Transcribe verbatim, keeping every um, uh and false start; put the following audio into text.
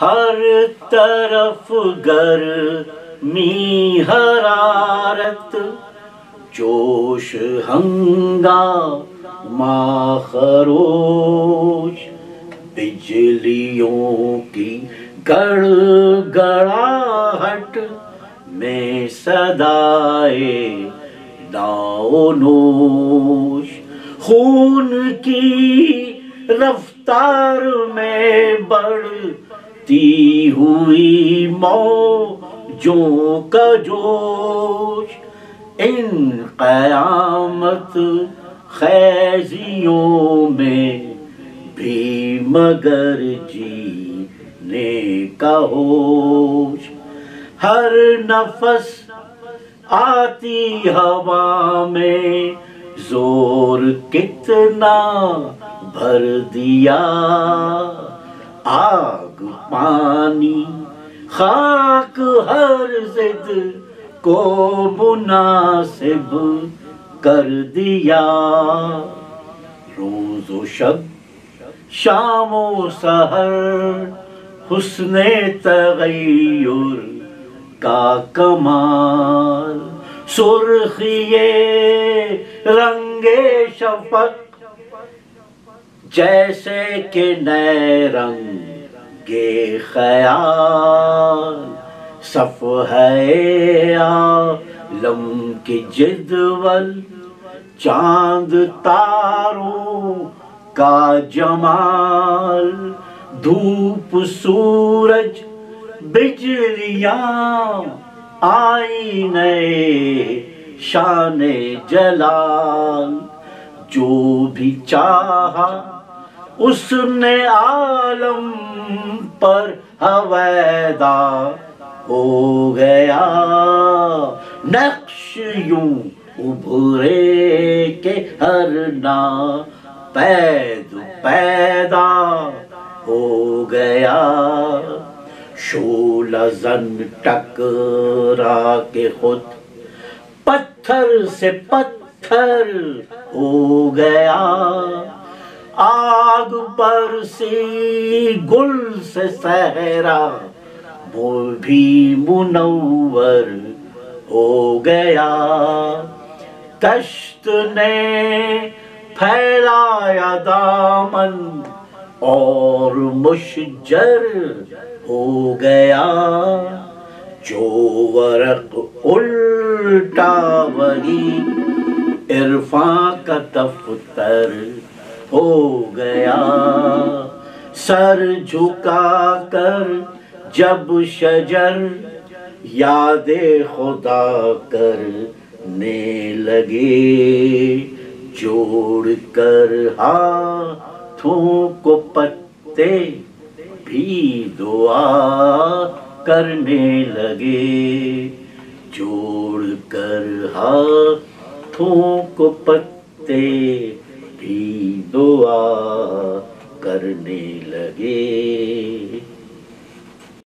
ہر طرف گرمی حرارت، جوش ہنگامہ خروش، بجلیوں کی گڑ گڑاہٹ میں صدائے داؤ نوش، خون کی رفتار میں بڑھتی ہوئی موجوں کا جوش، ان قیامت خیزیوں میں بھی مگر جینے کا ہوش، ہر نفس آتی ہوا میں زور کتنا بھر دیا، آگ پانی خاک ہر ضد کو مناسب کر دیا، روز و شب شام و سحر حسن تغیر کا کمال، سرخی رنگ شفق جیسے کہ نئے رنگ خیال، صفحۂ عالم کی جدول، چاند تاروں کا جمال، دھوپ سورج بجلیاں آئینے شان جلال، جو بھی چاہا اس نے عالم پر ہویدا ہو گیا، نقش یوں ابھرے کہ ہر ناپید پیدا ہو گیا، شعلہ زن ٹکرا کے خود پتھر سے پتھر ہو گیا، آگ برسی گل سے صحرا وہ بھی منور ہو گیا، دشت نے پھیلایا دامن اور مشجر ہو گیا، جو ورق الٹا وہی عرفاں کا دفتر ہو گیا، سر جھکا کر جب شجر یاد خدا کرنے لگے، جوڑ کر ہاتھوں کو پتے بھی دعا کرنے لگے، جوڑ کر ہاتھوں کو پتے بھی دعا کرنے لگے۔